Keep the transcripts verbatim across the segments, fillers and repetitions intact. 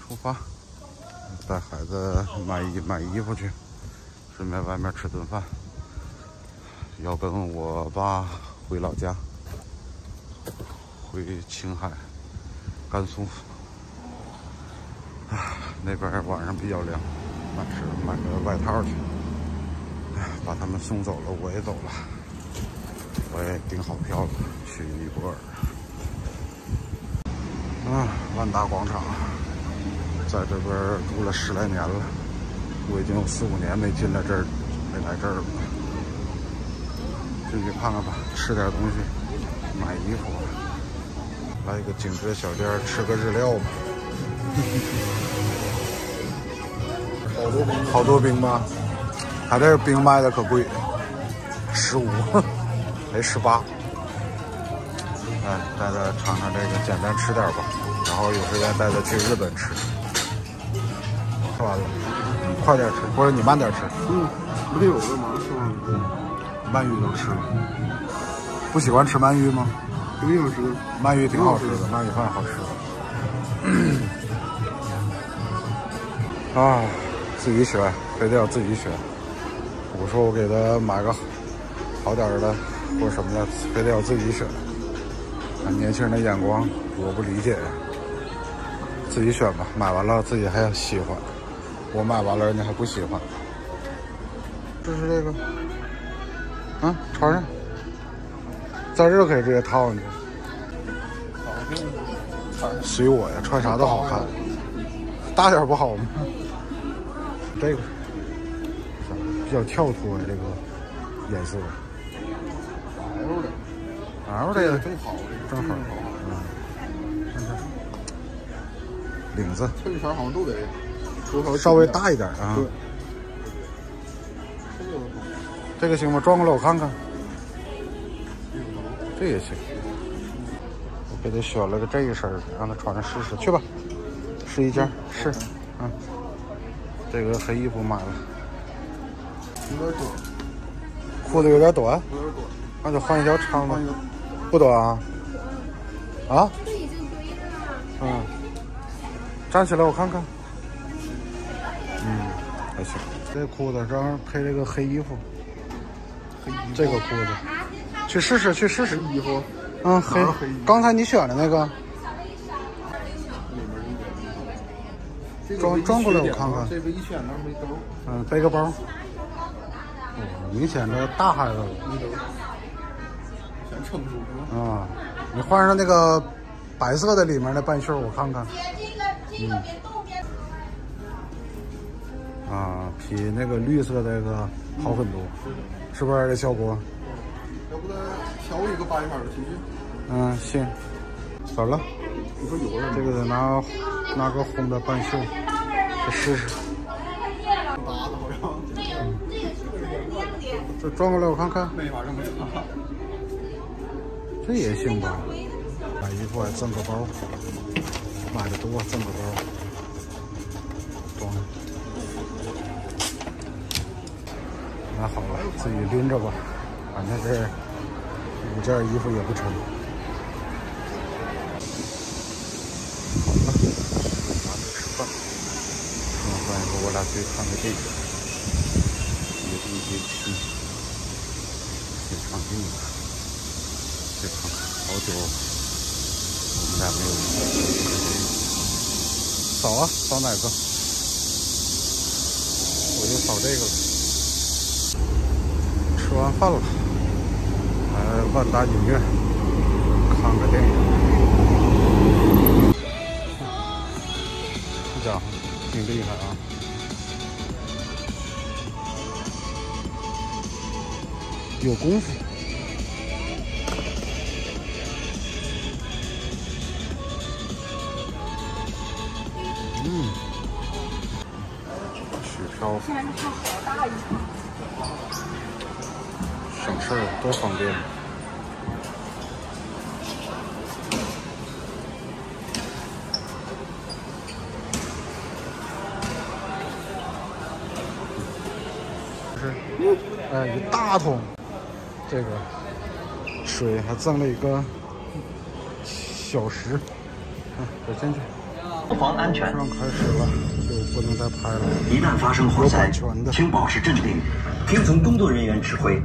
出发，带孩子买衣买衣服去，顺便外面吃顿饭。要跟我爸回老家，回青海、甘肃。啊，那边晚上比较凉，买是买个外套去。把他们送走了，我也走了，我也订好票了，去尼泊尔。啊，万达广场，在这边住了十来年了，我已经有四五年没进来这儿，没来这儿了。进去看看吧，吃点东西，买衣服，来一个精致小店吃个日料吧。好多冰，好多冰吧？他这冰卖的可贵，十五，还十八。哎，带他尝尝这个，简单吃点吧。然后有时间带他去日本吃。吃完了，你快点吃，或者你慢点吃。 嗯，不得有了吗？是吧？ 嗯，鳗鱼都吃了。不喜欢吃鳗鱼吗？ 肯定吃。 鳗鱼挺好吃的，鳗鱼饭好吃。啊，自己选，非得要自己选。我说我给他买个好点的或什么的，非得要自己选。看年轻人的眼光，我不理解。自己选吧，买完了自己还要喜欢，我买完了人家还不喜欢。这是这个，啊，穿上，在这可以直接套进去。随我呀，穿啥都好看，大点不好吗？这个比较跳脱这个颜色 ，L 的 ，L 这个正好， 正好，嗯，看看领子， 衬衫好像都得多少稍微大一点啊。这个行吗？转过来我看看，这也行。我给他选了个这一身，让他穿着试试，去吧，试一件试，嗯。这个黑衣服买了， 有点短， 裤子有点短， 有点短， 那就换一条长的，不短啊？啊？ 这已经堆着了。 嗯，站起来我看看，嗯，还行。这裤子正好配这个黑衣服， 黑衣服， 这个裤子，去试试，去试试衣服， 嗯，黑，刚才你选的那个。装装过来我看看， 这个一圈那没兜， 嗯，背个包，哦，明显这大孩子了， 没兜，想撑住是吧？啊，你换上那个白色的里面的半袖，我看看。 这个这个别动别。 啊，比那个绿色的那个好很多，是不是这效果？ 要不咱挑一个白色的 T 恤？ 嗯，行。咋了？ 你说有了， 这个得拿拿个红的半袖，再试试。 打的好像。 这个这个是亮的。 这转过来我看看。 没法这么打。 这也行吧。买衣服还赠个包，买的多赠个包。装。买好了，自己拎着吧。反正这五件衣服也不沉。好了，拿着吃饭。吃完饭以后，我俩去看个电影，《野地猎奇》，挺上映的。去看看，好久我们俩没有看电影。扫啊，扫哪个？我就扫这个了。吃完饭了，来万达影院看个电影。这家伙挺厉害啊！有功夫。嗯，取票。 现在票好大一场。 省事儿，多方便。是，哎，一大桶，这个水还赠了一个小石，嗯，走进去。 防安全。 上开始了，就不能再拍了。 一旦发生火灾，请保持镇定，听从工作人员指挥。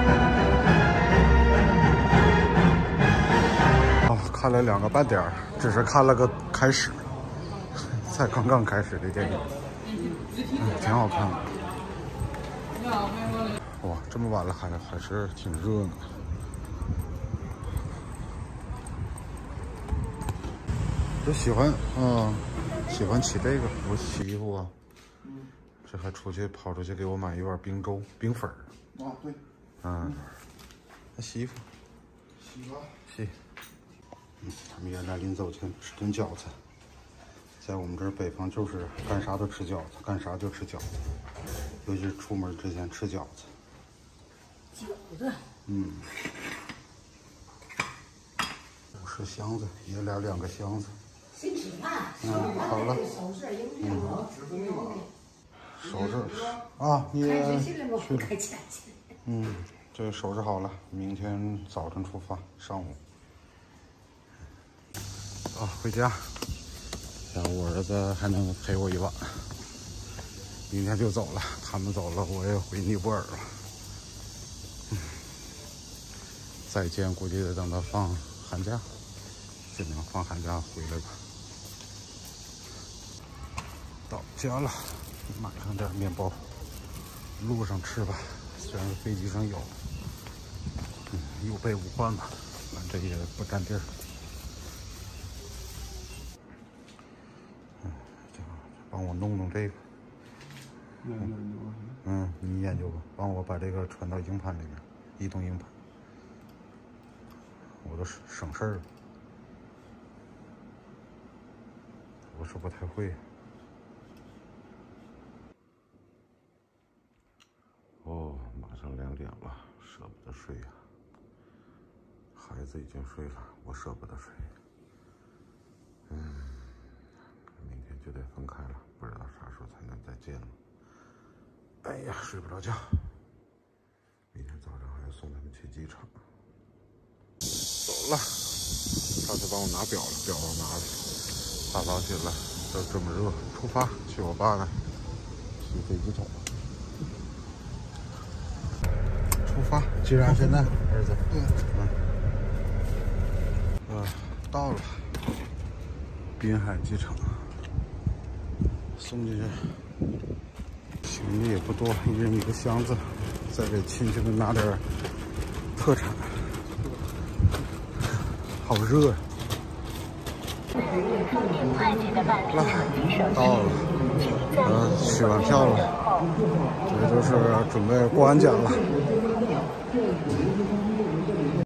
哦，看了两个半点儿，只是看了个开始，才刚刚开始的电影，嗯，挺好看的。哇，这么晚了还还是挺热闹。就喜欢，嗯，喜欢起这个。我洗衣服啊，这还出去跑出去给我买一碗冰粥、冰粉儿。 啊，对， 嗯，还洗衣服， 洗吧， 洗。嗯，他们原来临走前吃顿饺子，在我们这儿北方就是干啥都吃饺子，干啥就吃饺子，尤其是出门之前吃饺子。 饺子。嗯。 五十箱子，爷俩两个箱子。 先吃饭。 嗯，好了。嗯。收拾啊，你去了。嗯，这收拾好了，明天早晨出发，上午。啊，回家。然后我儿子还能陪我一晚，明天就走了。他们走了，我也回尼泊尔了。嗯，再见，估计得等他放寒假，尽量放寒假回来吧。到家了，买上点面包，路上吃吧。虽然飞机上有，嗯，有备无患吧，反正也不占地儿。嗯，帮我弄弄这个。嗯，嗯，你研究吧，帮我把这个传到硬盘里面，移动硬盘，我都省事儿了。我是不太会。哦，马上两点了，舍不得睡呀、啊。孩子已经睡了，我舍不得睡。嗯，明天就得分开了，不知道啥时候才能再见了。哎呀，睡不着觉。明天早上还要送他们去机场。走了，上次帮我拿表了，表我拿了。大早起来，都这么热，出发去我爸那，去飞机场。出发，既然现在，儿子，嗯，嗯，呃，到了滨海机场，送进去。行李也不多，一人一个箱子，再给亲戚们拿点特产。好热呀！来，到了，呃，取完票了，这就是准备过安检了。